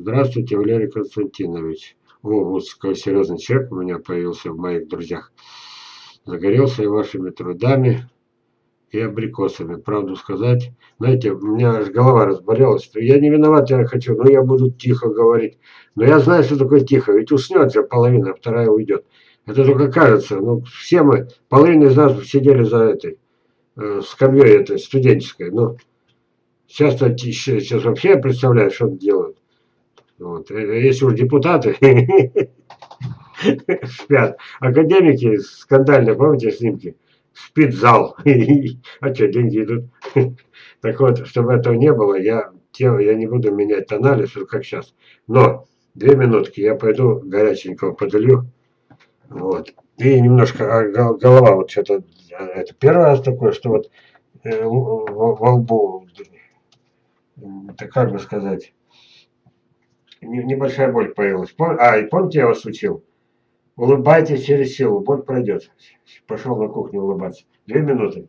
Здравствуйте, Валерий Константинович. О, вот какой серьезный человек у меня появился в моих друзьях. Загорелся я вашими трудами и абрикосами. Правду сказать, знаете, у меня аж голова разболелась. Что я не виноват, я хочу, но я буду тихо говорить. Но я знаю, что такое тихо, ведь уснет же половина, а вторая уйдет. Это только кажется. Ну, все мы, половина из нас сидели за этой скамьей этой студенческой. Ну, сейчас вообще я представляю, что они делают. Вот. Если уж депутаты спят, академики скандальные, помните снимки? Спит зал. А что, деньги идут? Так вот, чтобы этого не было, я не буду менять анализ, как сейчас. Но 2 минутки, я пойду горяченького подолью. Вот. И немножко голова вот что-то. Это первый раз такое, что вот во лбу, это как бы сказать, небольшая боль появилась. И помните, я вас учил? Улыбайтесь через силу, боль пройдет. Пошел на кухню улыбаться. 2 минуты.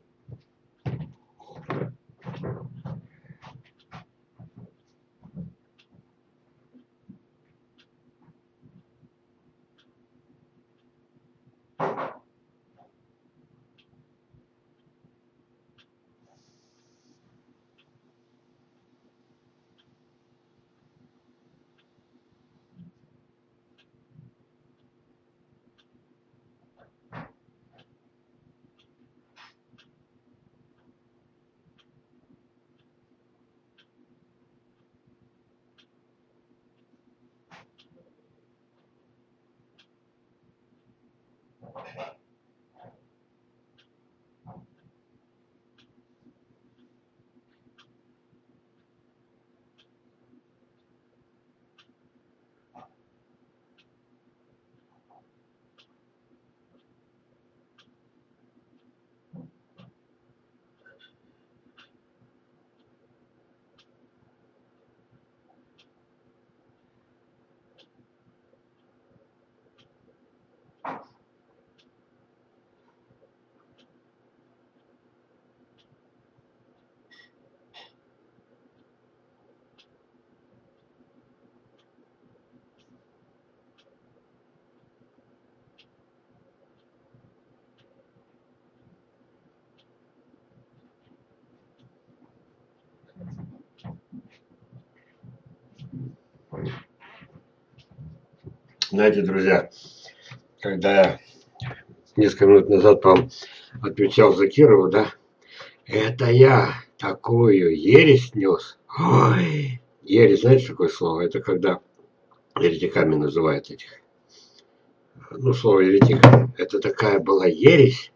Знаете, друзья, когда я несколько минут назад вам отвечал за Кирова, да, это я такую ересь нес. Ой, ересь, знаете, такое слово? Это когда еретиками называют этих. Ну, слово еретик. Это такая была ересь.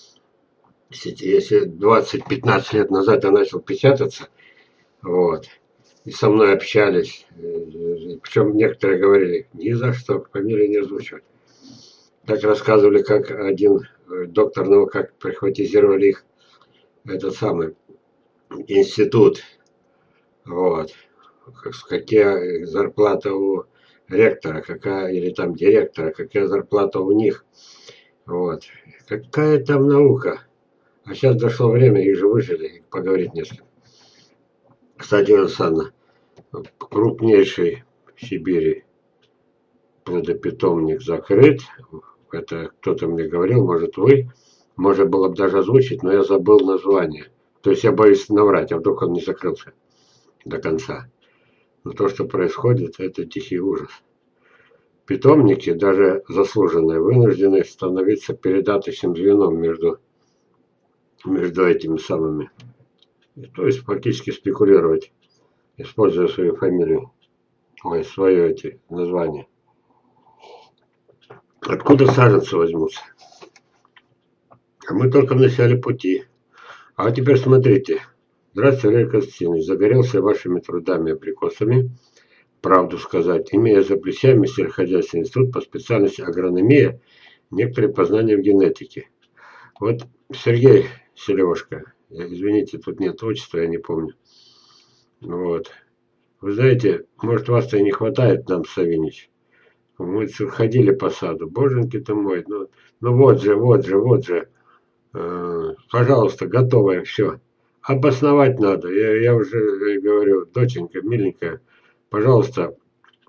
Если 20-15 лет назад я начал печататься, вот, и со мной общались, причем некоторые говорили, ни за что, фамилию не озвучивать. Так рассказывали, как один доктор наук, как прихватизировали их, этот самый институт, вот, какая зарплата у ректора, какая, или там директора, какая зарплата у них, вот, какая там наука. А сейчас дошло время, их же выжили, поговорить не с кем. Кстати, Александра, крупнейший в Сибири плодопитомник закрыт. Это кто-то мне говорил, может вы. Можно было бы даже озвучить, но я забыл название. То есть я боюсь наврать, а вдруг он не закрылся до конца. Но то, что происходит, это тихий ужас. Питомники, даже заслуженные, вынуждены становиться передаточным звеном между этими самыми. То есть фактически спекулировать, используя свою фамилию, свое эти название. Откуда саженцы возьмутся? А мы только в начале пути. А теперь смотрите. Здравствуйте, Валерий Константинович. Загорелся вашими трудами и абрикосами. Правду сказать, имея за плечами сельскохозяйственный институт по специальности агрономия, некоторые познания в генетике. Вот Сергей Селевушка, извините, тут нет отчества, я не помню. Вот. Вы знаете, может, вас-то и не хватает нам, Савинич. Мы ходили по саду. Боженьки ты мой. Ну вот же. Пожалуйста, готовое все. Обосновать надо. Я уже говорю, доченька, миленькая, пожалуйста,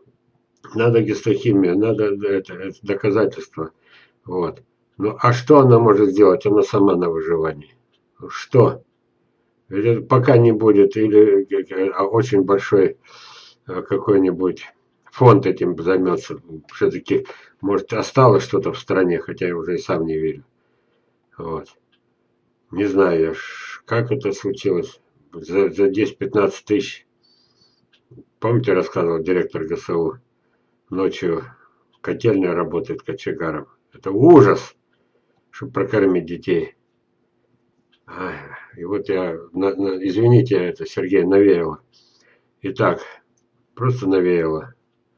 надо гистохимия, надо это доказательство. Вот. Ну, а что она может сделать? Она сама на выживании. Что? Или пока не будет, или очень большой какой-нибудь фонд этим займется. Все-таки, может, осталось что-то в стране, хотя я уже и сам не верю. Вот. Не знаю я, как это случилось. За 10-15 тысяч. Помните, рассказывал директор ГСУ? Ночью котельная работает кочегаром. Это ужас, чтобы прокормить детей. И вот я, извините, это Сергей навеяло. Итак, просто навеяло.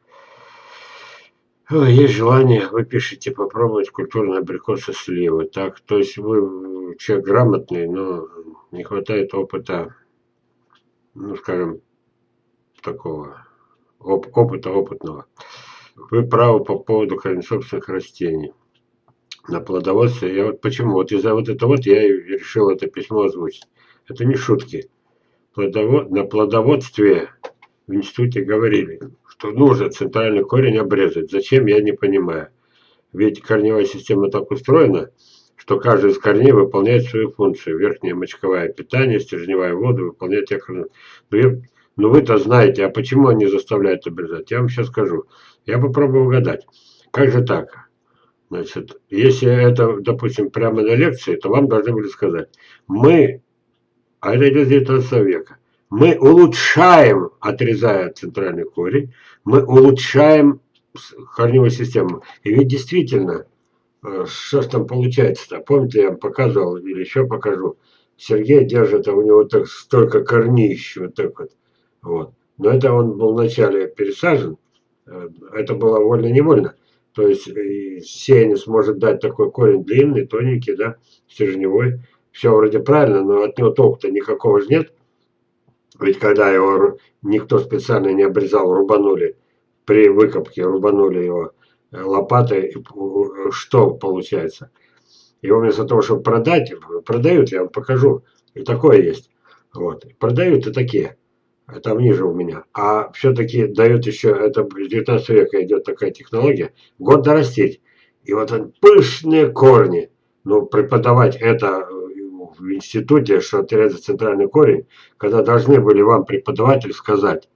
Есть желание, вы пишете, попробовать культурные абрикосы сливы. Так, то есть вы человек грамотный, но не хватает опыта, ну, скажем, такого, опыта опытного. Вы правы по поводу корнесобственных растений. На плодоводстве, я вот почему, вот из-за вот этого вот я и решил это письмо озвучить. Это не шутки. На плодоводстве в институте говорили, что нужно центральный корень обрезать. Зачем, я не понимаю. Ведь корневая система так устроена, что каждый из корней выполняет свою функцию. Верхняя мочковая питание, стержневая вода выполняет тех. Ну вы-то знаете, а почему они заставляют обрезать? Я вам сейчас скажу. Я попробую угадать. Как же так? Значит, если это, допустим, прямо на лекции, то вам должны были сказать, мы, а это из 19 века, мы улучшаем, отрезая центральный корень, мы улучшаем корневую систему. И ведь действительно, что ж там получается-то? Помните, я вам показывал, или еще покажу, Сергей держит, а у него так столько корнищ, вот так вот. Вот. Но это он был вначале пересажен, это было вольно-невольно. То есть сеянец может дать такой корень длинный, тоненький, да, стержневой. Все вроде правильно, но от него толку-то никакого же нет. Ведь когда его никто специально не обрезал, рубанули, при выкопке рубанули его лопатой, и что получается? Его вместо того, чтобы продать, продают, я вам покажу, и такое есть. Вот. Продают и такие. Там ниже у меня. А все-таки дают еще, это с 19 века идет такая технология, год дорастить. И вот пышные корни. Ну, преподавать это в институте, что отрезать центральный корень, когда должны были вам преподаватель сказать,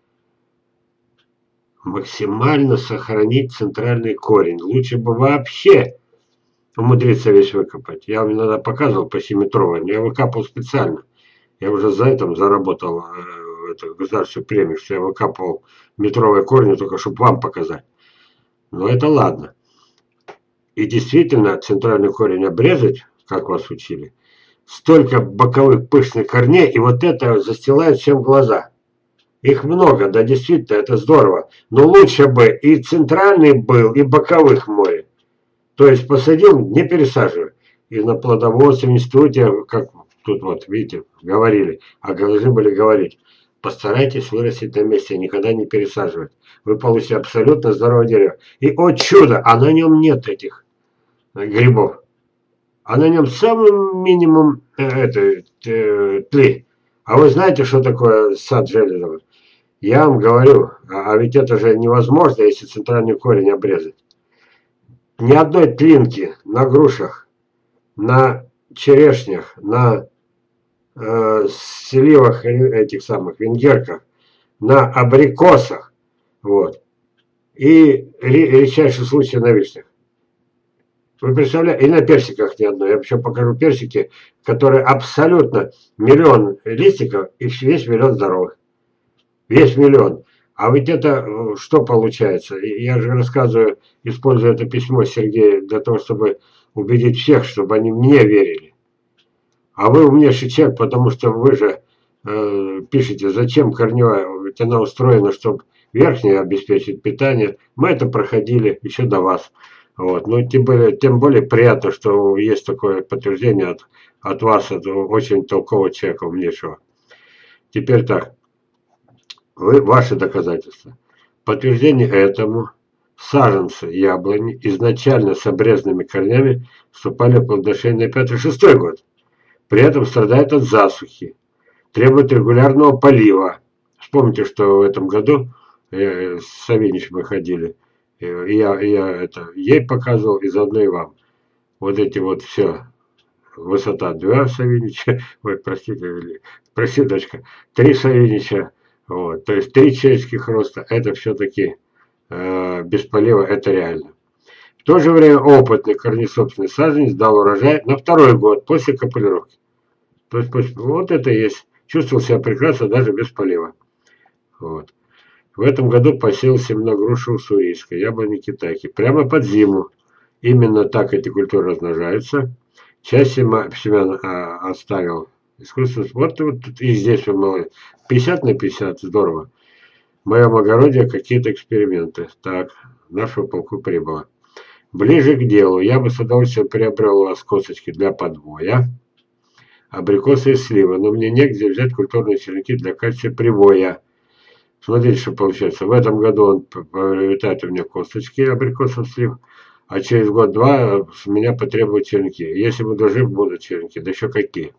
максимально сохранить центральный корень. Лучше бы вообще умудриться весь выкопать. Я вам иногда показывал по 7-метровой, но я выкапывал специально. Я уже за это заработал государственную премию, что я выкапывал метровые корни, только чтобы вам показать. Но это ладно. И действительно, центральный корень обрезать, как вас учили, столько боковых пышных корней, и вот это застилает всем глаза. Их много, да, действительно, это здорово. Но лучше бы и центральный был, и боковых море. То есть посадил, не пересаживай. И на плодоводстве в институте, как тут вот, видите, говорили, а должны были говорить, постарайтесь вырастить на месте, никогда не пересаживать. Вы получите абсолютно здоровое дерево. И, о чудо, а на нем нет этих грибов. А на нем самый минимум тли. А вы знаете, что такое сад железовый? Я вам говорю, а ведь это же невозможно, если центральный корень обрезать. Ни одной тлинки на грушах, на черешнях, на сливах этих самых венгерках, на абрикосах, вот, и редчайший случай на вишнях. Вы представляете, и на персиках ни одной. Я еще покажу персики, которые абсолютно миллион листиков и весь миллион здоровых. Весь миллион. А ведь это что получается? Я же рассказываю, используя это письмо Сергея для того, чтобы убедить всех, чтобы они мне верили. А вы умнейший человек, потому что вы же пишете, зачем корневая, ведь она устроена, чтобы верхняя обеспечить питание. Мы это проходили еще до вас. Вот. Но тем более приятно, что есть такое подтверждение от вас, от очень толкового человека, умнейшего. Теперь так. Ваши доказательства. Подтверждение этому саженцы яблони изначально с обрезанными корнями вступали в плодоношение на 5-6 год. При этом страдают от засухи, требуют регулярного полива. Вспомните, что в этом году С Савинич мы ходили. Я это ей показывал, и заодно и вам. Вот эти вот все. Высота 2 Савинича. Ой, простите, прости, дочка. 3 Савинича. Вот. То есть 3 человеческих роста. Это все-таки без полива, это реально. В то же время опытный корнесобственный саженец дал урожай на второй год после капулировки. То есть вот это и есть. Чувствовал себя прекрасно даже без полива. Вот. В этом году посеял семена груши уссурийской, яблони китайки. Прямо под зиму. Именно так эти культуры размножаются. Часть семян оставил искусственно. Вот и здесь вы молодцы. 50 на 50, здорово. В моем огороде какие-то эксперименты. Так, нашего полку прибыло. Ближе к делу. Я бы с удовольствием приобрел у вас косточки для подвоя, абрикосы и сливы, но мне негде взять культурные черенки для качества привоя. Смотрите, что получается. В этом году он приобретает у меня косточки абрикосов, слив, а через год-два с меня потребуют черенки. Если буду жив, будут черенки. Да еще какие.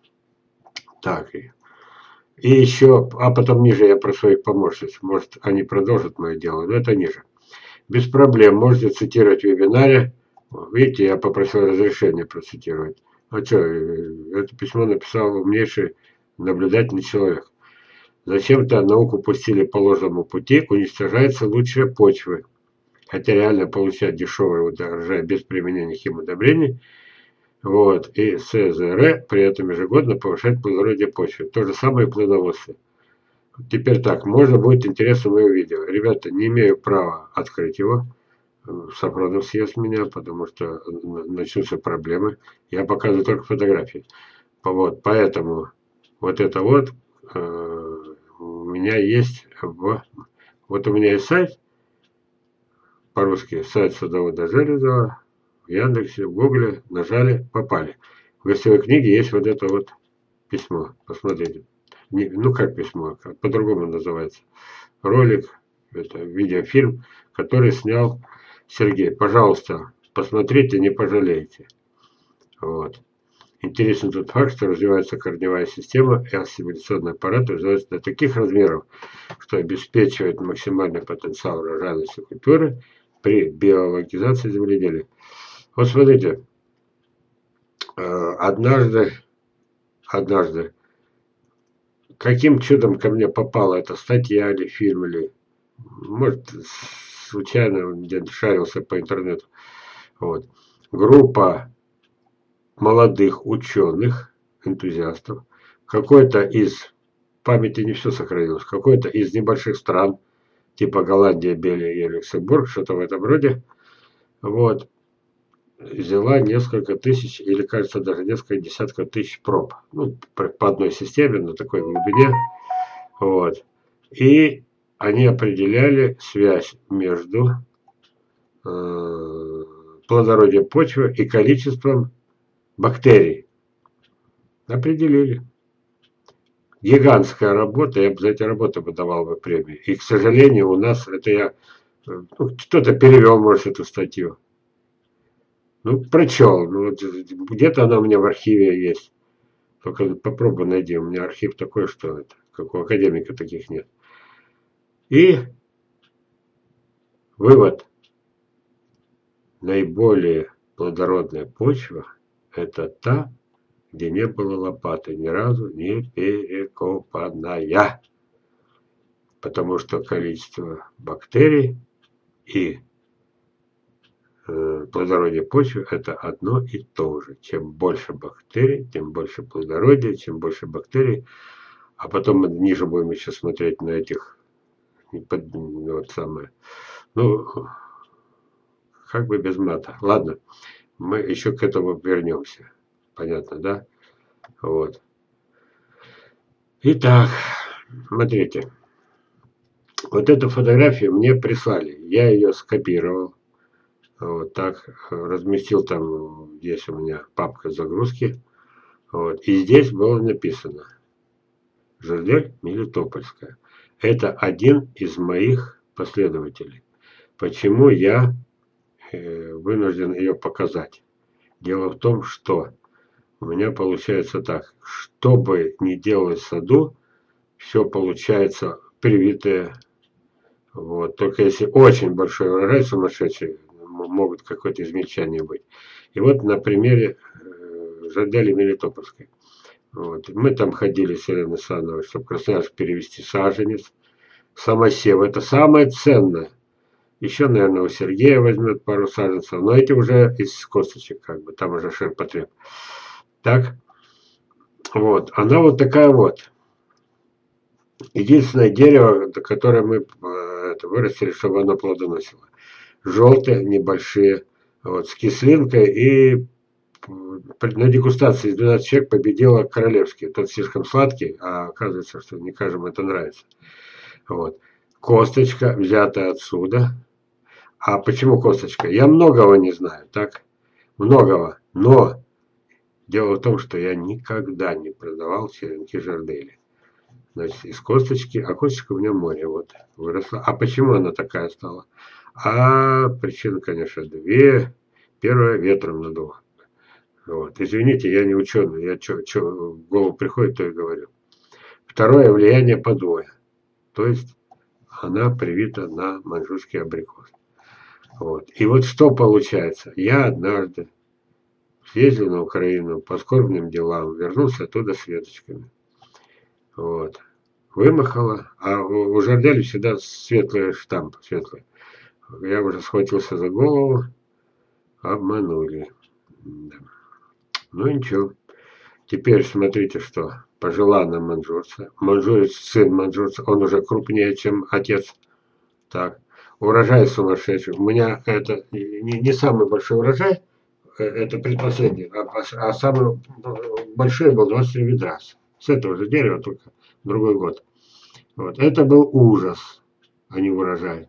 Так. И еще, а потом ниже я про своих помощниц. Может, они продолжат мое дело, но это ниже. Без проблем. Можете цитировать в вебинаре. Видите, я попросил разрешения процитировать. А что, это письмо написал умнейший наблюдательный человек. Зачем-то науку пустили по ложному пути, уничтожаются лучшие почвы. Хотя реально получать дешевый урожай без применения химудобрений. Вот. И СЗР при этом ежегодно повышает плодородие почвы. То же самое и плодоводство. Теперь так, можно будет интересно мое видео. Ребята, не имею права открыть его. Сафронов съест меня, потому что начнутся проблемы. Я показываю только фотографии. Вот, поэтому вот это вот у меня есть вот у меня есть сайт по-русски, сайт садовода Железова, в Яндексе, в Гугле, нажали, попали. В гостевой книге есть вот это вот письмо, посмотрите. Ну как письмо, по-другому называется. Ролик, это видеофильм, который снял Сергей. Пожалуйста, посмотрите, не пожалеете. Вот. Интересен тот факт, что развивается корневая система и ассимиляционный аппарат развивается до таких размеров, что обеспечивает максимальный потенциал урожайности культуры при биологизации земледелия. Вот смотрите, однажды, каким чудом ко мне попала эта статья или фильм, или, может, случайно где-то шарился по интернету. Вот. Группа молодых ученых, энтузиастов, какой-то из, памяти не все сохранилось, какой-то из небольших стран, типа Голландия, Бельгия и Люксембург, что-то в этом роде, вот, взяла несколько тысяч, или, кажется, даже несколько десятков тысяч проб, ну, по одной системе, на такой глубине, вот, и они определяли связь между плодородием почвы и количеством бактерий. Определили. Гигантская работа, я бы за эти работы бы давал бы премию. И, к сожалению, у нас это я... Ну, кто-то перевел, может, эту статью. Ну, прочел. Ну, вот, где-то она у меня в архиве есть. Только попробуй найди. У меня архив такой, что это, как у академика таких нет. И вывод. Наиболее плодородная почва – это та, где не было лопаты ни разу не перекопанная. Потому что количество бактерий и плодородие почвы – это одно и то же. Чем больше бактерий, тем больше плодородия, чем больше бактерий. А потом мы ниже будем еще смотреть на этих, вот самое, ну, как бы без мата. Ладно, мы еще к этому вернемся. Понятно, да? Вот. Итак, смотрите. Вот эту фотографию мне прислали. Я ее скопировал. Вот так. Разместил там, здесь у меня папка загрузки. Вот. И здесь было написано. Жизель Мелитопольская. Это один из моих последователей. Почему я вынужден ее показать? Дело в том, что у меня получается так. Что бы ни делалось в саду, все получается привитое Вот. Только если очень большой урожай сумасшедший, могут какое-то измельчание быть. И вот на примере Жадели Мелитопольской. Вот. Мы там ходили с Еленой Сановой, чтобы в Красноярск перевести саженец. Самосев. Это самое ценное. Еще, наверное, у Сергея возьмет пару саженцев. Но эти уже из косточек, как бы. Там уже ширпотреб. Так. Вот. Она вот такая вот. Единственное дерево, которое мы вырастили, чтобы оно плодоносило. Желтые, небольшие. Вот, с кислинкой. И на дегустации из 12 человек победила королевский. Тот слишком сладкий, а оказывается, что не каждому это нравится. Вот. Косточка взята отсюда. А почему косточка? Я многого не знаю, так? Многого. Но дело в том, что я никогда не продавал черенки Жардели. Значит, из косточки, а косточка у меня море вот выросла. А почему она такая стала? А причина, конечно, две. Первая, ветром надула. Вот. Извините, я не ученый, я что в голову приходит, то и говорю. Второе, влияние подвоя. То есть она привита на маньчжурский абрикос. Вот. И вот что получается? Я однажды съездил на Украину по скорбным делам, вернулся оттуда с веточками. Вот. Вымахала, а у Жардели всегда светлый штамп, светлый. Я уже схватился за голову, обманули. Да. Ну ничего. Теперь смотрите, что пожила на маньчжурца. Маньчжурец, сын маньчжурца, он уже крупнее, чем отец. Так. Урожай сумасшедший. У меня это не самый большой урожай, это предпоследний, а самый большой был 23 ведра. С этого же дерева, только другой год. Вот. Это был ужас, а не урожай.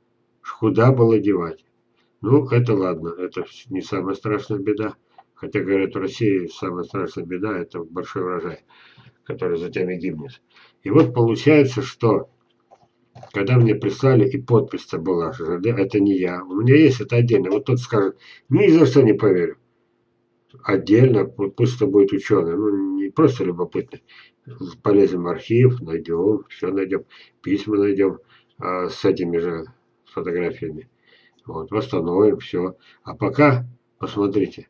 Куда было девать? Ну, это ладно, это не самая страшная беда. Хотя, говорят, в России самая страшная беда – это большой урожай, который затем и гибнет. И вот получается, что когда мне прислали, и подпись-то была, что это не я. У меня есть это отдельно. Вот тот скажет, ни за что не поверю. Отдельно, пусть это будет ученый, ну не просто любопытный. Полезем в архив, найдем, все найдем, письма найдем с этими же фотографиями. Вот, восстановим все. А пока, посмотрите,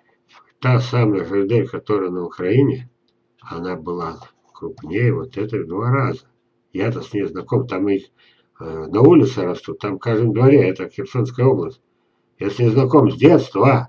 та самая Жардель, которая на Украине, она была крупнее вот этой в 2 раза. Я-то с ней знаком, там их на улице растут, там в каждом дворе, это Херсонская область. Я с ней знаком с детства.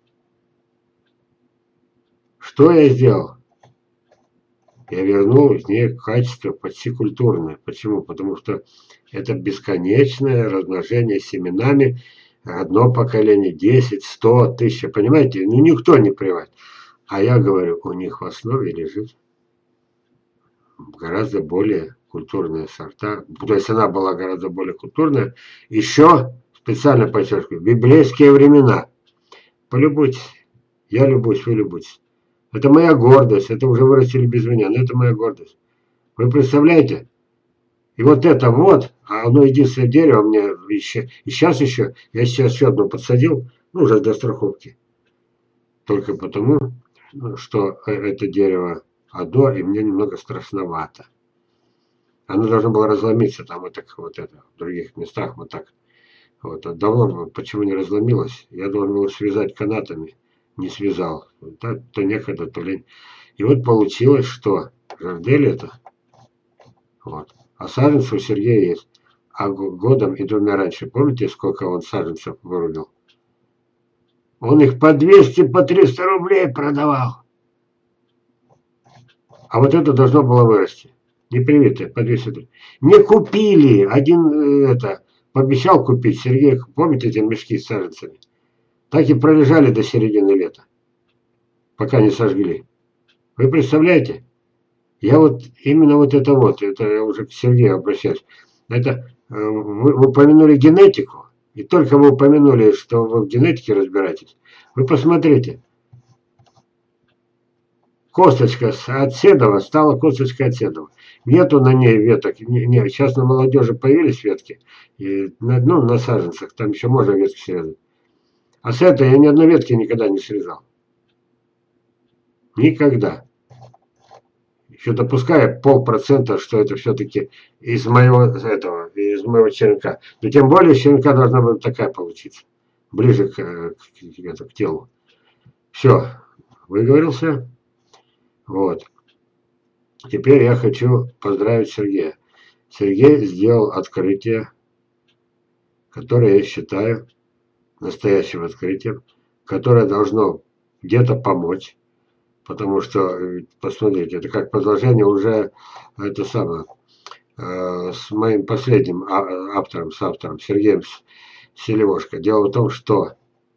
Что я сделал? Я вернул из нее качество почти культурное. Почему? Потому что это бесконечное размножение семенами. Одно поколение, 10, 100, 1000. Понимаете? Ну, никто не приводит. А я говорю, у них в основе лежит гораздо более культурные сорта. То есть она была гораздо более культурная. Еще, специально подчеркиваю, библейские времена. Полюбуйтесь. Я любуюсь, вы любуйтесь. Это моя гордость. Это уже вырастили без меня, но это моя гордость. Вы представляете? И вот это вот, а оно единственное дерево у меня еще, и сейчас еще, я сейчас еще одно подсадил, ну уже для страховки. Только потому, что это дерево одно, и мне немного страшновато. Оно должно было разломиться там вот так вот это, в других местах вот так. Вот. А давно почему не разломилось? Я должен был связать канатами, не связал. То некогда, то лень. И вот получилось, что Жардель это, вот. А саженцы у Сергея есть. А годом и 2 раньше, помните, сколько он саженцев вырубил? Он их по 200, по 300 рублей продавал. А вот это должно было вырасти. Непривитое, по 200 рублей. Не купили. Один это пообещал купить. Сергей, помните эти мешки с саженцами? Так и пролежали до середины лета. Пока не сожгли. Вы представляете? Я вот именно вот это я уже к Сергею обращаюсь. Это вы упомянули генетику, и только вы упомянули, что вы в генетике разбираетесь. Вы посмотрите. Косточка от Седова стала косточкой от Седова. Нету на ней веток. Сейчас на молодежи появились ветки. И, ну, на саженцах. Там еще можно ветки срезать. А с этой я ни одной ветки никогда не срезал. Никогда. еще допуская 0,5%, что это все-таки из моего черенка. Но тем более черенка должна быть такая получиться. Ближе к телу. Все, выговорился. Вот. Теперь я хочу поздравить Сергея. Сергей сделал открытие, которое я считаю настоящим открытием, которое должно где-то помочь. Потому что, посмотрите, это как продолжение уже это самое, с моим последним соавтором Сергеем Селивошко. Дело в том, что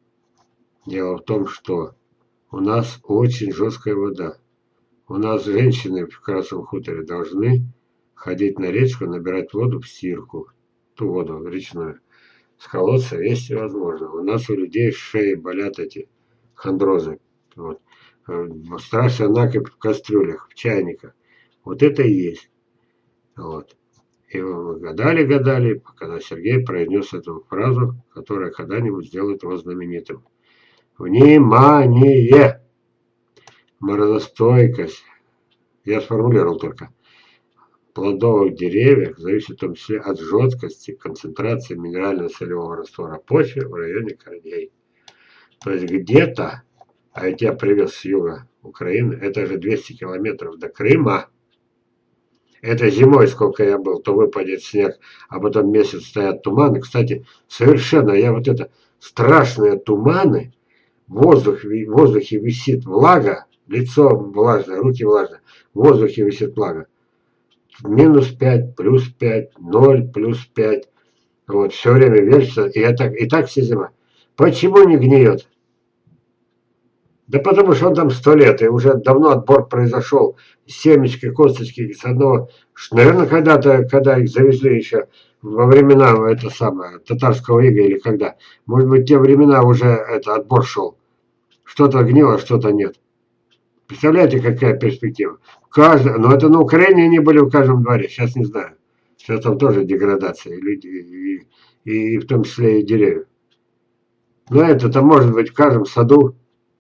у нас очень жесткая вода. У нас женщины в Красном хуторе должны ходить на речку, набирать воду в стирку, ту воду речную, с колодца, если возможно. У нас у людей шеи болят эти хондрозы. Вот. Страшный накипь в кастрюлях, в чайниках. Вот это и есть. Вот. И мы гадали, когда Сергей произнес эту фразу, которая когда-нибудь сделает его знаменитым. Внимание! Морозостойкость, я сформулировал только, плодовых деревьев зависит в том числе от жесткости, концентрации минерально-солевого раствора почвы в районе корней. То есть где-то, а ведь я привез с юга Украины, это же 200 километров до Крыма. Это зимой, сколько я был, то выпадет снег, а потом месяц стоят туманы. Кстати, совершенно, страшные туманы, в воздухе висит влага, лицо влажное, руки влажные, в воздухе висит влага. -5, +5, 0, +5. Вот, все время вертится, и так вся зима. Почему не гниет? Да потому что он там 100 лет, и уже давно отбор произошел. Семечки, косточки с одного. Наверное, когда-то, когда их завезли еще во времена татарского ига или когда. Может быть, в те времена уже отбор шел. Что-то гнило, что-то нет. Представляете, какая перспектива? Но это на Украине они были в каждом дворе, сейчас не знаю. Сейчас там тоже деградация, и в том числе и деревья. Но это может быть в каждом саду.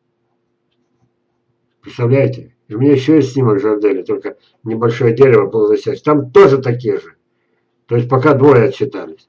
Представляете? И у меня еще есть снимок Жарделя, только небольшое дерево полузасясь. Там тоже такие же. То есть пока двое отчитались.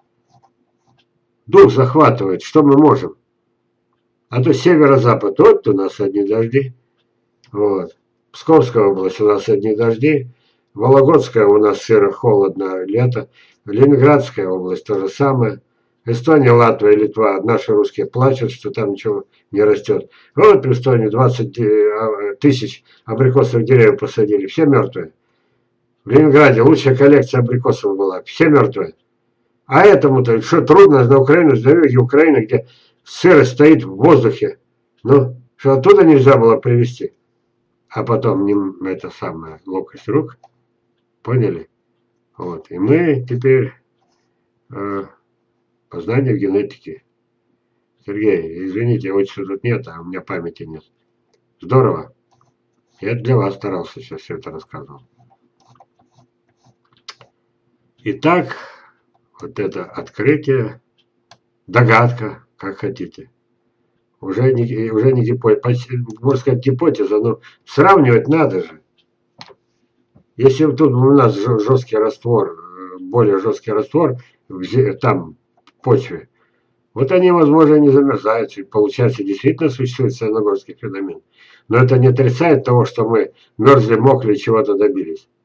Дух захватывает, что мы можем. А то северо-запад, вот у нас одни дожди. Вот. Псковская область у нас одни дожди. Вологодская у нас сыро-холодно лето. Ленинградская область то же самое. Эстония, Латвия, Литва, наши русские плачут, что там ничего не растет. Вот в Эстонии 20 тысяч абрикосовых деревьев посадили, все мертвые. В Ленинграде лучшая коллекция абрикосов была, все мертвые. А этому-то что трудно на Украину, на юге Украины, где сырость стоит в воздухе. Ну, что оттуда нельзя было привезти. А потом ловкость рук. Поняли? Вот. И мы теперь познание в генетике. Сергей, извините, отчества тут нет, а у меня памяти нет. Здорово. Я для вас старался сейчас все это рассказывал. Итак, вот это открытие, догадка, как хотите. Уже не гипотеза, можно сказать гипотеза, но сравнивать надо же. Если тут у нас жесткий раствор, более жесткий раствор, там в почве, вот они, возможно, не замерзают, и получается, действительно существует средногорский феномен. Но это не отрицает того, что мы мерзли, мокли, чего-то добились.